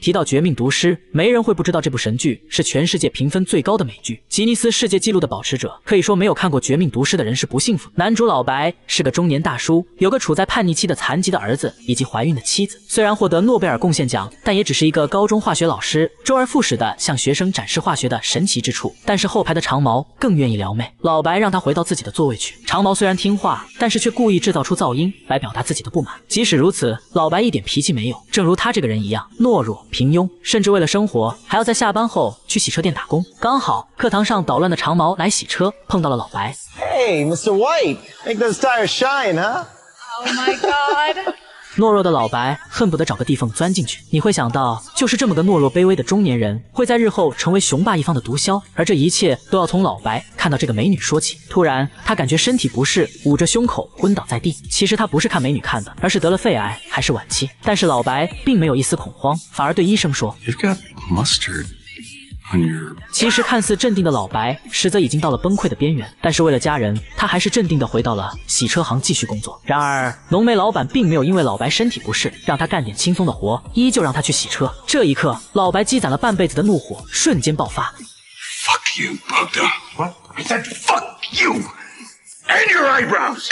提到《绝命毒师》，没人会不知道这部神剧是全世界评分最高的美剧，吉尼斯世界纪录的保持者。可以说，没有看过《绝命毒师》的人是不幸福的。男主老白是个中年大叔，有个处在叛逆期的残疾的儿子以及怀孕的妻子。虽然获得诺贝尔贡献奖，但也只是一个高中化学老师，周而复始的向学生展示化学的神奇之处。但是后排的长毛更愿意撩妹，老白让他回到自己的座位去。长毛虽然听话，但是却故意制造出噪音来表达自己的不满。即使如此，老白一点脾气没有，正如他这个人一样懦弱平庸，甚至为了生活还要在下班后去洗车店打工。刚好课堂上捣乱的长毛来洗车，碰到了老白。 Hey, Mr. White, make those tires shine, huh? Oh my God. 懦弱的老白恨不得找个地缝钻进去。你会想到，就是这么个懦弱卑微的中年人，会在日后成为雄霸一方的毒枭，而这一切都要从老白看到这个美女说起。突然，他感觉身体不适，捂着胸口昏倒在地。其实他不是看美女看的，而是得了肺癌，还是晚期。但是老白并没有一丝恐慌，反而对医生说 You've got mustard. 其实看似镇定的老白，实则已经到了崩溃的边缘。但是为了家人，他还是镇定地回到了洗车行继续工作。然而，浓眉老板并没有因为老白身体不适，让他干点轻松的活，依旧让他去洗车。这一刻，老白积攒了半辈子的怒火瞬间爆发。 Fuck you, Bogdan. What? I said fuck you and your eyebrows.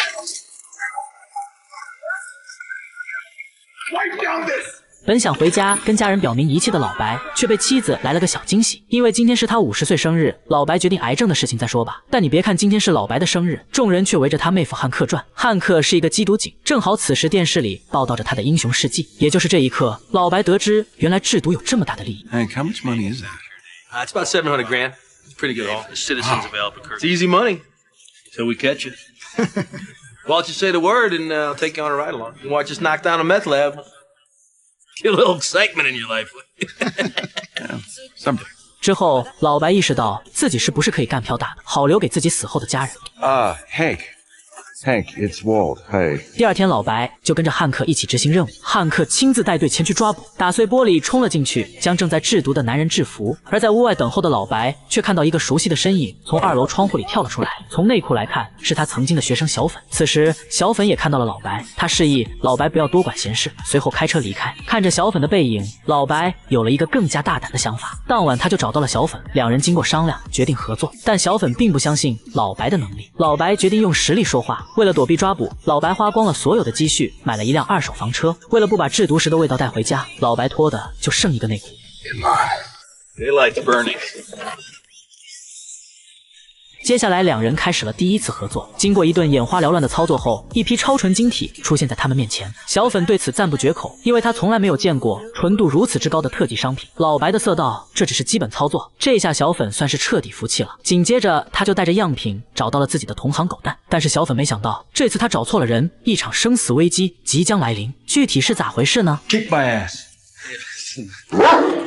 Wipe down this. 本想回家跟家人表明一切的老白，却被妻子来了个小惊喜。因为今天是他50岁生日，老白决定癌症的事情再说吧。但你别看今天是老白的生日，众人却围着他妹夫汉克转。汉克是一个缉毒警，正好此时电视里报道着他的英雄事迹。也就是这一刻，老白得知原来制毒有这么大的利益。 Hank, how much money is that? It's about $700 grand. It's pretty good haul. The citizens of Albuquerque. It's easy money. Till we catch you. Why don't you say the word and I'll take you on a ride along. You watch us knock down a meth lab. Get a little excitement in your life. Yeah, someday. 之后，老白意识到自己是不是可以干票大的，好留给自己死后的家人。 Hank, it's Walt. Hey. 第二天，老白就跟着汉克一起执行任务。汉克亲自带队前去抓捕，打碎玻璃冲了进去，将正在制毒的男人制服。而在屋外等候的老白却看到一个熟悉的身影从2楼窗户里跳了出来。从内裤来看，是他曾经的学生小粉。此时，小粉也看到了老白，他示意老白不要多管闲事，随后开车离开。看着小粉的背影，老白有了一个更加大胆的想法。当晚，他就找到了小粉，两人经过商量，决定合作。但小粉并不相信老白的能力，老白决定用实力说话。为了躲避抓捕，老白花光了所有的积蓄，买了一辆2手房车。为了不把制毒时的味道带回家，老白脱的就剩一个内裤。 Come on. Daylight's burning. 接下来，两人开始了第一次合作。经过一顿眼花缭乱的操作后，一批超纯晶体出现在他们面前。小粉对此赞不绝口，因为他从来没有见过纯度如此之高的特级商品。老白的色道，这只是基本操作。这下小粉算是彻底服气了。紧接着，他就带着样品找到了自己的同行狗蛋。但是小粉没想到，这次他找错了人，一场生死危机即将来临。具体是咋回事呢？ Kick my ass.